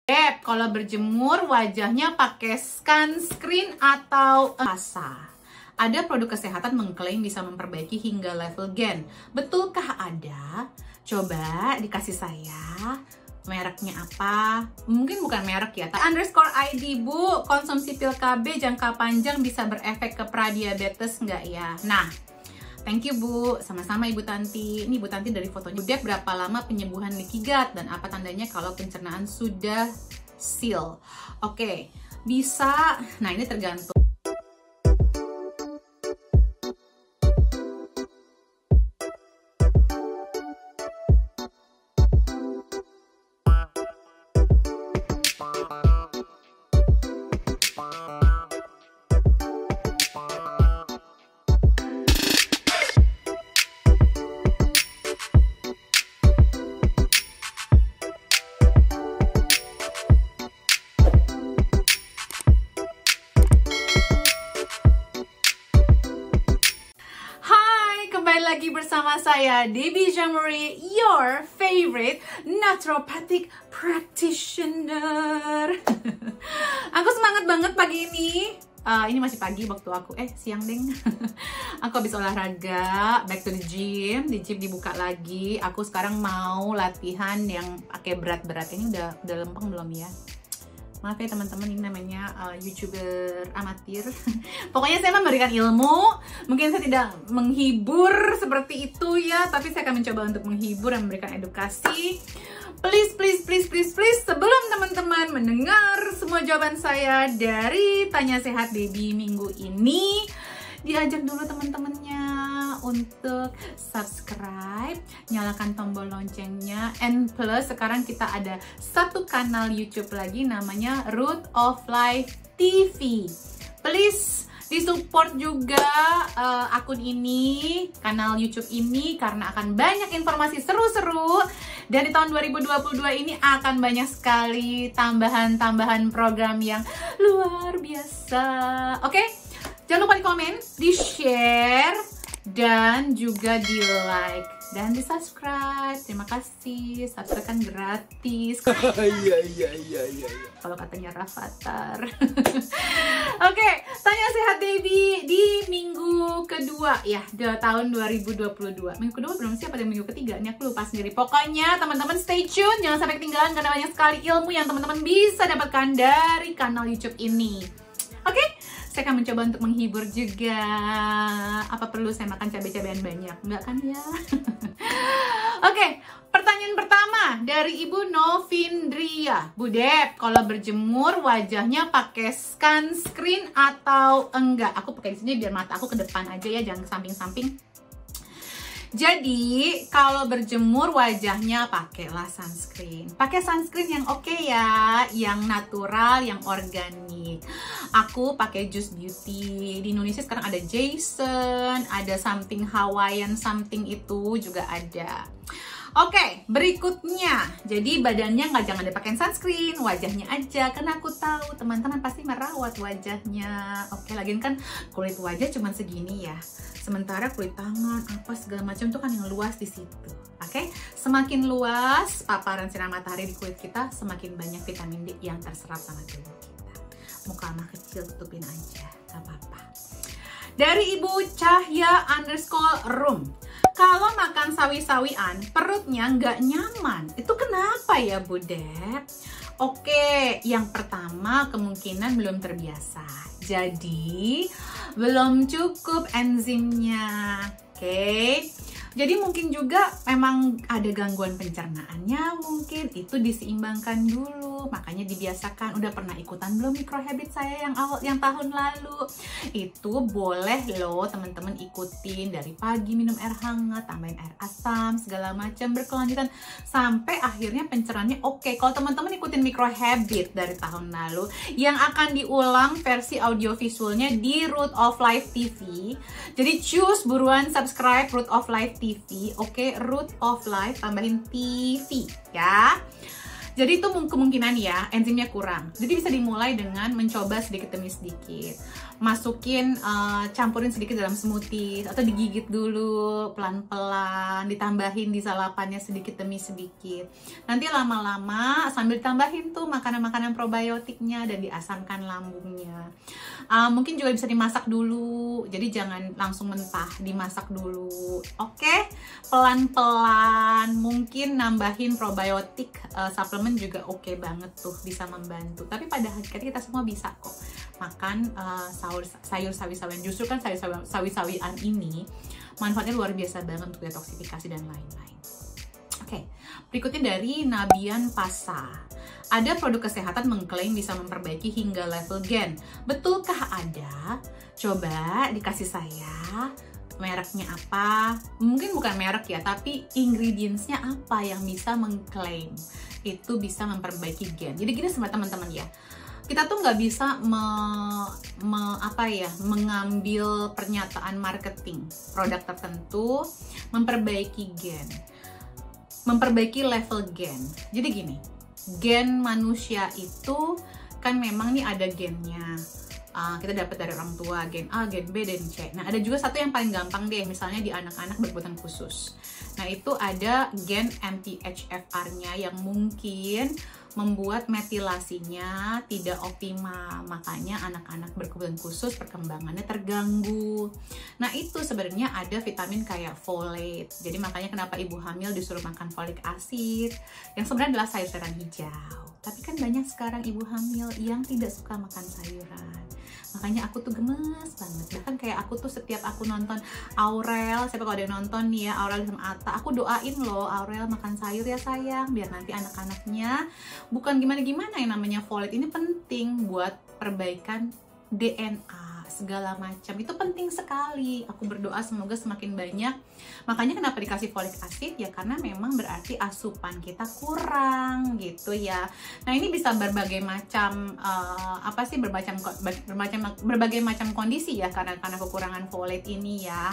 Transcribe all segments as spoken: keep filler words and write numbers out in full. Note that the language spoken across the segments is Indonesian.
Beb, kalau berjemur wajahnya pakai sunscreen atau asa. Ada produk kesehatan mengklaim bisa memperbaiki hingga level gen. Betulkah ada? Coba dikasih saya. Mereknya apa? Mungkin bukan merek ya. Underscore I D Bu, konsumsi pil K B jangka panjang bisa berefek ke pradiabetes nggak ya? Nah, thank you Bu, sama-sama Ibu Tanti. Ini Ibu Tanti dari fotonya. Udah berapa lama penyembuhan leaky gut dan apa tandanya kalau pencernaan sudah seal? Oke, bisa. Nah, ini tergantung. Lagi bersama saya Debbie Jamuri, your favorite naturopathic practitioner. Aku semangat banget pagi ini. Uh, ini masih pagi waktu aku, eh siang deng. Aku habis olahraga, back to the gym. Di gym dibuka lagi. Aku sekarang mau latihan yang pakai berat-berat. Ini udah udah lempeng belum ya? Maaf ya teman-teman, ini namanya uh, YouTuber amatir. Pokoknya saya memberikan ilmu. Mungkin saya tidak menghibur seperti itu ya, tapi saya akan mencoba untuk menghibur dan memberikan edukasi. Please, please, please, please, please, sebelum teman-teman mendengar semua jawaban saya dari Tanya Sehat Debbie minggu ini, diajak dulu teman-temannya untuk subscribe, nyalakan tombol loncengnya, and plus sekarang kita ada satu kanal YouTube lagi namanya Root of Life T V. Please disupport juga uh, akun ini, kanal YouTube ini, karena akan banyak informasi seru-seru. Dan di tahun dua ribu dua puluh dua ini akan banyak sekali tambahan-tambahan program yang luar biasa. Oke? Okay? Jangan lupa di komen, di share, dan juga di like dan di subscribe. Terima kasih, subscribe kan gratis. Iya iya iya iya. Kalau katanya Rafathar. Oke, Tanya Sehat Debbie di minggu kedua ya, di tahun dua ribu dua puluh dua. Minggu kedua belum siapa, pada minggu ketiga. Ini aku lupa sendiri. Pokoknya teman-teman stay tune, jangan sampai ketinggalan karena banyak sekali ilmu yang teman-teman bisa dapatkan dari kanal YouTube ini. Oke? Saya akan mencoba untuk menghibur juga. Apa perlu saya makan cabai-cabean banyak? Enggak kan ya? Oke, pertanyaan pertama dari Ibu Novindria. Bu Deb, kalau berjemur wajahnya pakai sunscreen atau enggak? Aku pakai di sini biar mata aku ke depan aja ya, jangan ke samping-samping. Jadi kalau berjemur wajahnya pakailah sunscreen. Pakai sunscreen yang oke okay ya, yang natural, yang organik. Aku pakai Just Beauty. Di Indonesia sekarang ada Jason, ada something Hawaiian something itu juga ada. Oke, okay, berikutnya. Jadi badannya nggak jangan dipakai sunscreen, wajahnya aja. Karena aku tahu teman-teman pasti merawat wajahnya. Oke, okay, lagian kan kulit wajah cuma segini ya. Sementara kulit tangan, apa segala macam tuh kan yang luas di situ. Oke, okay? Semakin luas paparan sinar matahari di kulit kita, semakin banyak vitamin D yang terserap sama tubuh kita. Muka mah kecil, tutupin aja, gak apa-apa. Dari Ibu Cahya underscore room. Kalau makan sawi-sawian, perutnya nggak nyaman. Itu kenapa ya Bu Deb? Oke, yang pertama kemungkinan belum terbiasa. Jadi, belum cukup enzimnya. Oke. Jadi mungkin juga memang ada gangguan pencernaannya, mungkin itu diseimbangkan dulu, makanya dibiasakan. Udah pernah ikutan belum micro habit saya yang awal yang tahun lalu? Itu boleh loh teman-teman ikutin, dari pagi minum air hangat, tambahin air asam, segala macam berkelanjutan sampai akhirnya pencernaannya oke. Kalau teman-teman ikutin micro habit dari tahun lalu, yang akan diulang versi audio visualnya di Root of Life T V. Jadi choose buruan subscribe Root of Life T V. T V, oke, okay? Root of Life tambahin T V ya. Jadi itu kemungkinan ya enzimnya kurang. Jadi bisa dimulai dengan mencoba sedikit demi sedikit. Masukin, uh, campurin sedikit dalam smoothie atau digigit dulu pelan-pelan, ditambahin di sarapannya sedikit demi sedikit. Nanti lama-lama sambil tambahin tuh makanan-makanan probiotiknya dan diasamkan lambungnya. Uh, mungkin juga bisa dimasak dulu. Jadi jangan langsung mentah, dimasak dulu. Oke, pelan-pelan. Mungkin nambahin probiotik uh, suplemen juga oke okay banget tuh, bisa membantu. Tapi pada hakikatnya kita semua bisa kok makan uh, sayur sawi-sawian. Justru kan sayur sawi-sawian ini manfaatnya luar biasa banget untuk detoksifikasi dan lain-lain. Oke, berikutnya dari Nabian Pasa. Ada produk kesehatan mengklaim bisa memperbaiki hingga level gen. Betulkah ada? Coba dikasih saya mereknya apa. Mungkin bukan merek ya, tapi ingredientsnya apa yang bisa mengklaim itu bisa memperbaiki gen. Jadi gini sama teman-teman ya, kita tuh nggak bisa me, me, apa ya, mengambil pernyataan marketing produk tertentu memperbaiki gen, memperbaiki level gen. Jadi gini, gen manusia itu kan memang nih ada gennya. Uh, kita dapat dari orang tua, gen A, gen B, dan C. Nah, ada juga satu yang paling gampang deh, misalnya di anak-anak berkebutuhan khusus. Nah, itu ada gen M T H F R-nya yang mungkin membuat metilasinya tidak optimal. Makanya anak-anak berkebutuhan khusus perkembangannya terganggu. Nah, itu sebenarnya ada vitamin kayak folate. Jadi makanya kenapa ibu hamil disuruh makan folic acid, yang sebenarnya adalah sayur-sayuran hijau. Tapi kan banyak sekarang ibu hamil yang tidak suka makan sayuran. Makanya aku tuh gemes banget. Bahkan kayak aku tuh setiap aku nonton Aurel, siapa kalau ada yang nonton nih ya, Aurel sama Atta, aku doain loh Aurel makan sayur ya sayang, biar nanti anak-anaknya bukan gimana-gimana. Yang namanya folate ini penting buat perbaikan D N A segala macam, itu penting sekali. Aku berdoa semoga semakin banyak. Makanya kenapa dikasih folic acid ya, karena memang berarti asupan kita kurang gitu ya. Nah, ini bisa berbagai macam uh, apa sih bermacam bermacam berbagai macam kondisi ya, karena karena kekurangan folate ini ya.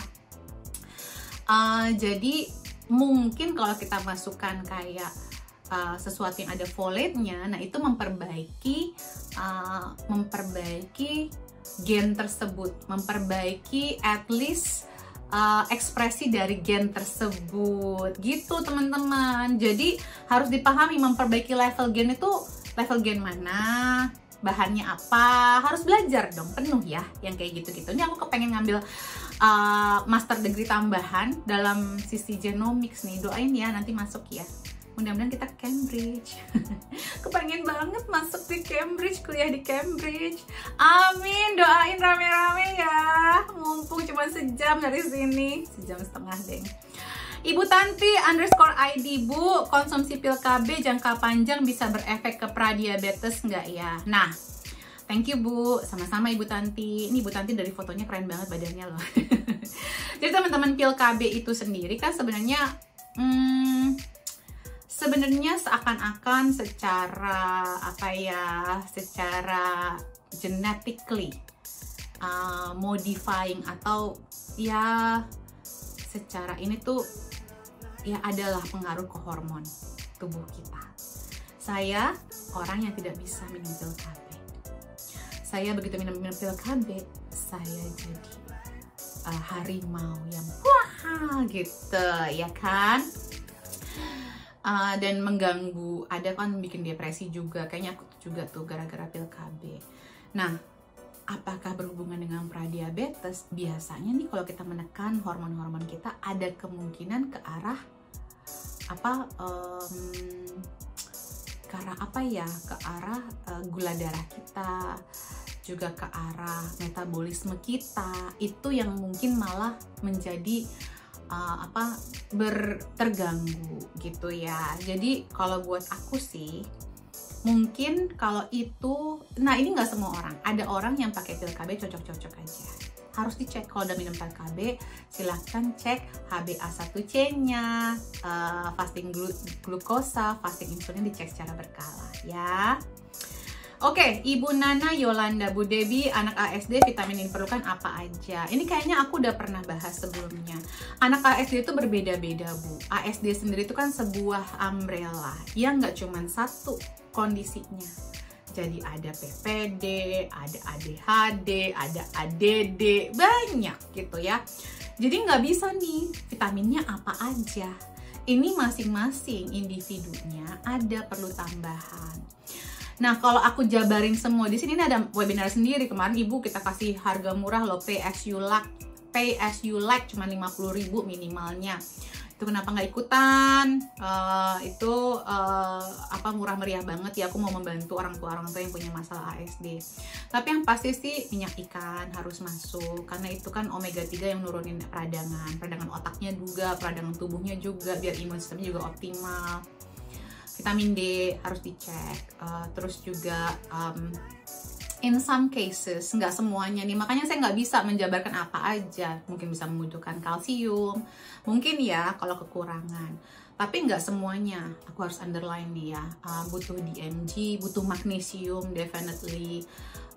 Uh, jadi mungkin kalau kita masukkan kayak Uh, sesuatu yang ada folate-nya, nah itu memperbaiki uh, memperbaiki gen tersebut, memperbaiki at least uh, ekspresi dari gen tersebut gitu teman-teman. Jadi harus dipahami memperbaiki level gen itu level gen mana, bahannya apa, harus belajar dong penuh ya yang kayak gitu-gitu. Ini aku kepengen ngambil uh, master degree tambahan dalam sisi genomics nih, doain ya nanti masuk ya. Mudah-mudahan kita ke Cambridge. Kepengen banget masuk di Cambridge, kuliah di Cambridge. Amin, doain rame-rame ya. Mumpung cuma sejam dari sini, sejam setengah deh. Ibu Tanti underscore I D, Bu, konsumsi pil K B jangka panjang bisa berefek ke pradiabetes nggak ya? Nah, thank you Bu, sama-sama Ibu Tanti. Ini Ibu Tanti dari fotonya keren banget badannya loh. Jadi teman-teman, pil K B itu sendiri kan sebenarnya hmm, sebenarnya seakan-akan secara apa ya, secara genetically uh, modifying atau ya secara ini tuh ya adalah pengaruh ke hormon tubuh kita. Saya orang yang tidak bisa minum pil K B. Saya begitu minum minum pil K B, saya jadi uh, harimau yang wah gitu ya kan. Uh, dan mengganggu, ada kan bikin depresi juga, kayaknya aku juga tuh gara-gara pil K B. Nah, apakah berhubungan dengan pradiabetes? Biasanya nih kalau kita menekan hormon-hormon kita, ada kemungkinan ke arah apa? Um, ke arah apa ya? Ke arah uh, gula darah kita, juga ke arah metabolisme kita. Itu yang mungkin malah menjadi Uh, apa ber terganggu gitu ya. Jadi kalau buat aku sih mungkin kalau itu, nah ini nggak semua orang, ada orang yang pakai pil K B cocok-cocok aja. Harus dicek kalau udah minum pil K B, silahkan cek H b A satu C nya, uh, fasting glu glukosa, fasting insulin dicek secara berkala ya. Oke, Ibu Nana Yolanda, Bu Debi, anak A S D vitamin yang diperlukan apa aja? Ini kayaknya aku udah pernah bahas sebelumnya. Anak A S D itu berbeda-beda, Bu. A S D sendiri itu kan sebuah umbrella yang nggak cuma satu kondisinya. Jadi ada P P D, ada A D H D, ada A D D, banyak gitu ya. Jadi nggak bisa nih vitaminnya apa aja. Ini masing-masing individunya ada perlu tambahan. Nah, kalau aku jabarin semua di sini, ini ada webinar sendiri kemarin Ibu kita kasih harga murah loh, pay as you like, pay as you like cuma lima puluh ribu minimalnya. Itu kenapa nggak ikutan? Uh, itu uh, apa murah meriah banget ya, aku mau membantu orang tua orang tua yang punya masalah A S D. Tapi yang pasti sih minyak ikan harus masuk karena itu kan omega tiga yang nurunin peradangan, peradangan otaknya juga, peradangan tubuhnya juga biar imun sistemnya juga optimal. Vitamin D harus dicek, uh, terus juga um, in some cases, nggak semuanya nih, makanya saya nggak bisa menjabarkan apa aja. Mungkin bisa membutuhkan kalsium, mungkin ya kalau kekurangan, tapi nggak semuanya. Aku harus underline nih ya, uh, butuh D M G, butuh magnesium definitely.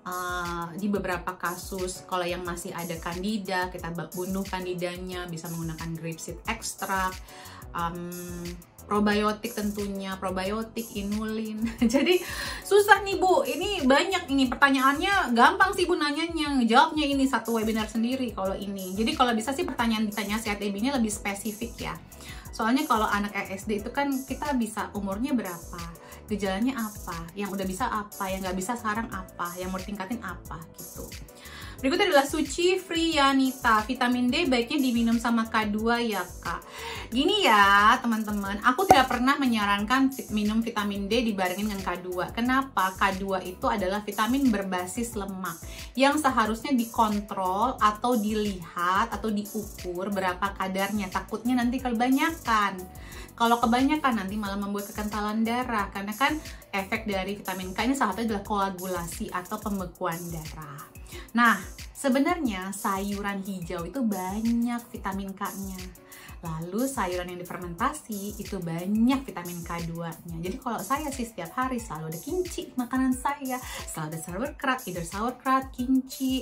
Uh, di beberapa kasus kalau yang masih ada kandida, kita bunuh kandidanya bisa menggunakan grapeseed extract. um, Probiotik tentunya, probiotik, inulin. Jadi susah nih Bu, ini banyak ini pertanyaannya, gampang sih Bu nanyanya, jawabnya ini satu webinar sendiri kalau ini. Jadi kalau bisa sih pertanyaan ditanya Sehat E B ini lebih spesifik ya. Soalnya kalau anak A S D itu kan kita bisa umurnya berapa, gejalanya apa, yang udah bisa apa, yang nggak bisa sekarang apa, yang mau tingkatin apa gitu. Berikutnya adalah Suci Friyanita, vitamin D baiknya diminum sama K dua ya Kak. Gini ya teman-teman, aku tidak pernah menyarankan minum vitamin D dibarengin dengan K dua. Kenapa? K dua itu adalah vitamin berbasis lemak yang seharusnya dikontrol atau dilihat atau diukur berapa kadarnya. Takutnya nanti kebanyakan. Kalau kebanyakan nanti malah membuat kekentalan darah, karena kan efek dari vitamin K ini salah satunya adalah koagulasi atau pembekuan darah. Nah, sebenarnya sayuran hijau itu banyak vitamin K-nya. Lalu sayuran yang difermentasi itu banyak vitamin K dua-nya. Jadi kalau saya sih setiap hari selalu ada kimchi makanan saya, selalu ada sauerkraut, either sauerkraut, kimchi,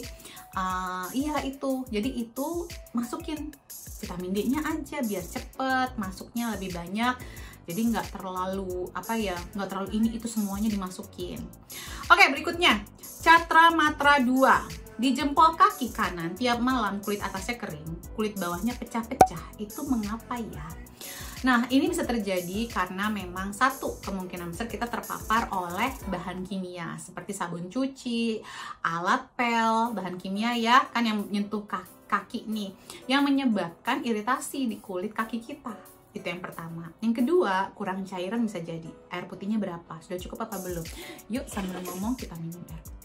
uh, iya itu. Jadi itu masukin vitamin D-nya aja biar cepet masuknya lebih banyak. Jadi nggak terlalu apa ya, nggak terlalu ini itu semuanya dimasukin. Oke, berikutnya Catra Matra dua. Di jempol kaki kanan tiap malam kulit atasnya kering, kulit bawahnya pecah-pecah. Itu mengapa ya? Nah, ini bisa terjadi karena memang satu, kemungkinan besar kita terpapar oleh bahan kimia seperti sabun cuci, alat pel, bahan kimia ya, kan yang menyentuh kaki nih, yang menyebabkan iritasi di kulit kaki kita. Itu yang pertama. Yang kedua, kurang cairan bisa jadi. Air putihnya berapa? Sudah cukup apa belum? Yuk sambil ngomong kita minum air putih.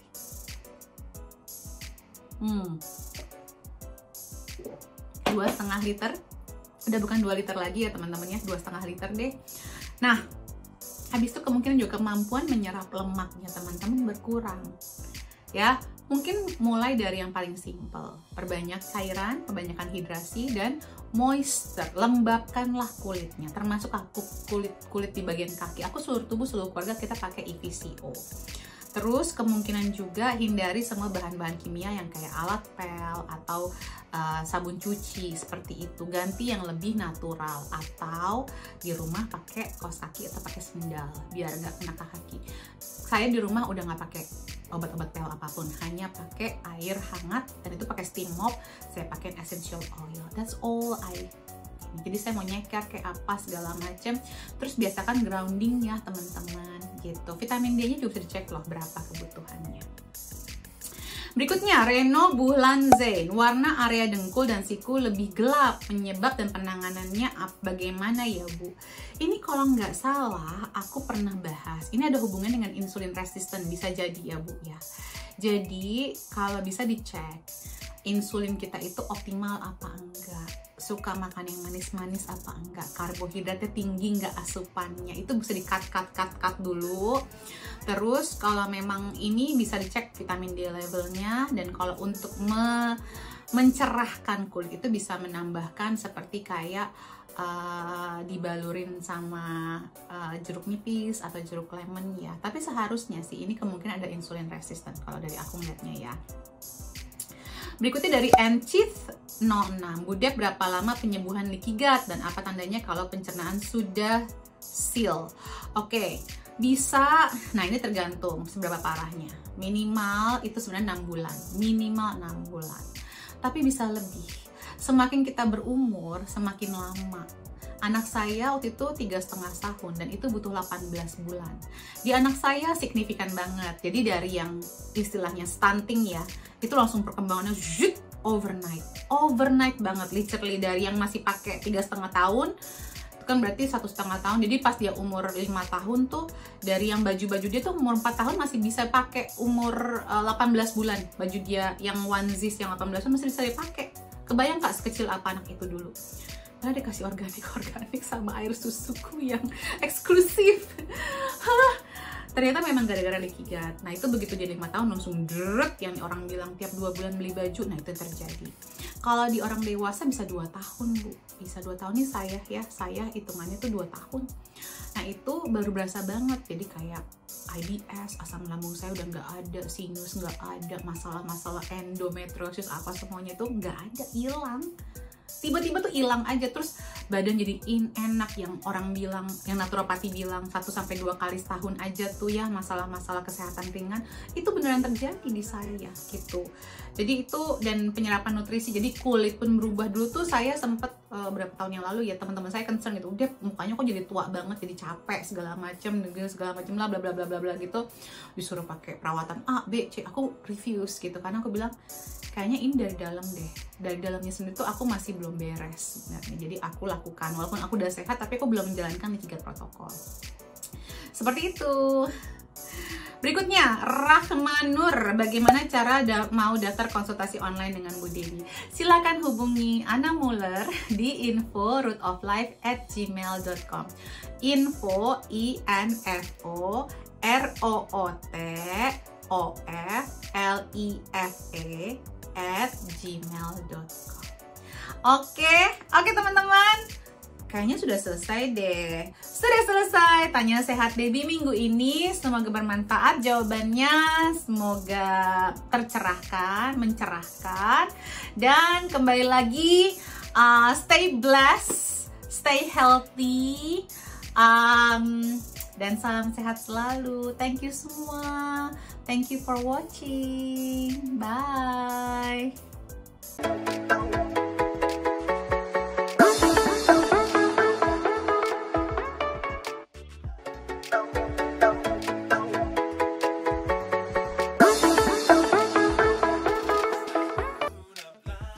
Hmm. Dua setengah liter. Udah bukan dua liter lagi ya teman-teman ya, dua setengah liter deh. Nah, habis itu kemungkinan juga kemampuan menyerap lemaknya teman-teman berkurang. Ya, mungkin mulai dari yang paling simple, perbanyak cairan, perbanyakan hidrasi dan moisture, lembabkanlah kulitnya, termasuk aku kulit kulit di bagian kaki. Aku seluruh tubuh seluruh keluarga kita pakai E V C O. Terus kemungkinan juga hindari semua bahan-bahan kimia yang kayak alat pel atau uh, sabun cuci seperti itu. Ganti yang lebih natural atau di rumah pakai kaos kaki atau pakai sendal biar nggak kena kaki. Saya di rumah udah nggak pakai obat-obat pel apapun, hanya pakai air hangat dan itu pakai steam mop. Saya pakai essential oil. That's all I. Jadi saya mau nyeker kayak apa segala macam. Terus biasakan grounding ya teman-teman gitu. Vitamin D-nya juga bisa dicek loh berapa kebutuhannya. Berikutnya Reno Buhlan Zain, warna area dengkul dan siku lebih gelap, penyebab dan penanganannya bagaimana ya Bu? Ini kalau nggak salah aku pernah bahas. Ini ada hubungan dengan insulin resistant, bisa jadi ya Bu ya. Jadi kalau bisa dicek insulin kita itu optimal apa enggak, suka makan yang manis-manis apa enggak, karbohidratnya tinggi enggak asupannya, itu bisa di cut cut cut cut dulu. Terus kalau memang ini bisa dicek vitamin D levelnya, dan kalau untuk me mencerahkan kulit itu bisa menambahkan seperti kayak uh, dibalurin sama uh, jeruk nipis atau jeruk lemon ya. Tapi seharusnya sih ini kemungkinan ada insulin resistant kalau dari aku ngeliatnya ya. Berikutnya dari Enchith nol enam, Budek berapa lama penyembuhan leaky gut dan apa tandanya kalau pencernaan sudah seal? Oke, okay, bisa, nah ini tergantung seberapa parahnya. Minimal itu sebenarnya enam bulan, minimal enam bulan. Tapi bisa lebih. Semakin kita berumur, semakin lama. Anak saya waktu itu tiga setengah tahun dan itu butuh delapan belas bulan. Di anak saya signifikan banget. Jadi dari yang istilahnya stunting ya, itu langsung perkembangannya zut, overnight, overnight banget, literally dari yang masih pakai tiga setengah tahun, itu kan berarti satu setengah tahun. Jadi pas dia umur lima tahun tuh, dari yang baju-baju dia tuh umur empat tahun masih bisa pakai, umur uh, delapan belas bulan baju dia yang onesies yang delapan belas tahun masih bisa dipakai. Kebayang gak sekecil apa anak itu dulu? Karena dikasih organik-organik sama air susuku yang eksklusif. Hah, ternyata memang gara-gara leaky gut. Nah itu begitu dia lima tahun langsung deret, yang orang bilang tiap dua bulan beli baju. Nah itu terjadi. Kalau di orang dewasa bisa dua tahun bu, bisa dua tahun nih saya ya, saya hitungannya tuh dua tahun. Nah itu baru berasa banget. Jadi kayak I B S, asam lambung saya udah nggak ada, sinus nggak ada, masalah-masalah endometriosis apa semuanya tuh nggak ada, hilang. Tiba-tiba tuh hilang aja, terus badan jadi in, enak, yang orang bilang, yang naturopati bilang satu sampai dua kali setahun aja tuh ya masalah-masalah kesehatan ringan, itu beneran terjadi di saya gitu. Jadi itu, dan penyerapan nutrisi, jadi kulit pun berubah. Dulu tuh saya sempet uh, berapa tahun yang lalu ya, teman-teman saya concern gitu, udah mukanya kok jadi tua banget, jadi capek segala macem, segala macem lah, bla bla bla bla bla gitu, disuruh pakai perawatan A, B, C, aku refuse gitu, karena aku bilang kayaknya ini dari dalam deh, dari dalamnya sendiri tuh aku masih belum beres sebenarnya. Jadi aku lakukan, walaupun aku udah sehat tapi aku belum menjalankan leaky gut protokol. Seperti itu. Berikutnya, Rahmanur, bagaimana cara da mau daftar konsultasi online dengan Bu Dewi? Silakan hubungi Anna Muller di info root of life at gmail dot com. Info I N F O R O O T O F L I F E at gmail dot com. Oke, oke teman-teman, kayaknya sudah selesai deh. Sudah selesai Tanya Sehat Debbie minggu ini. Semoga bermanfaat jawabannya, semoga tercerahkan, mencerahkan. Dan kembali lagi, uh, stay blessed, stay healthy, um, dan salam sehat selalu. Thank you semua. Thank you for watching. Bye.